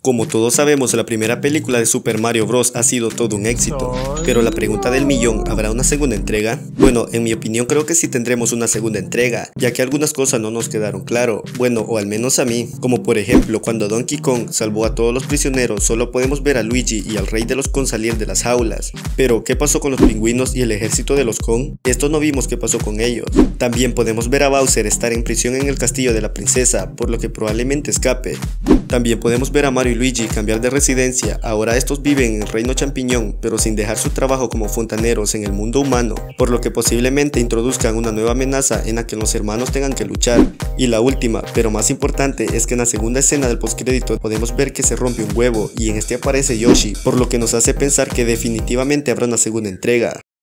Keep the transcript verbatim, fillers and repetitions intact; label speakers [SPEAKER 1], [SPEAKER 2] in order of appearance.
[SPEAKER 1] Como todos sabemos, la primera película de Super Mario Bros. Ha sido todo un éxito, pero la pregunta del millón, ¿habrá una segunda entrega? Bueno, en mi opinión creo que sí tendremos una segunda entrega, ya que algunas cosas no nos quedaron claro, bueno, o al menos a mí, como por ejemplo cuando Donkey Kong salvó a todos los prisioneros, solo podemos ver a Luigi y al rey de los Kong salir de las jaulas, pero ¿qué pasó con los pingüinos y el ejército de los Kong? Estos no vimos qué pasó con ellos. También podemos ver a Bowser estar en prisión en el castillo de la princesa, por lo que probablemente escape. También podemos ver a Mario y Luigi cambiar de residencia, ahora estos viven en el reino champiñón, pero sin dejar su trabajo como fontaneros en el mundo humano, por lo que posiblemente introduzcan una nueva amenaza en la que los hermanos tengan que luchar. Y la última, pero más importante, es que en la segunda escena del postcrédito podemos ver que se rompe un huevo y en este aparece Yoshi, por lo que nos hace pensar que definitivamente habrá una segunda entrega.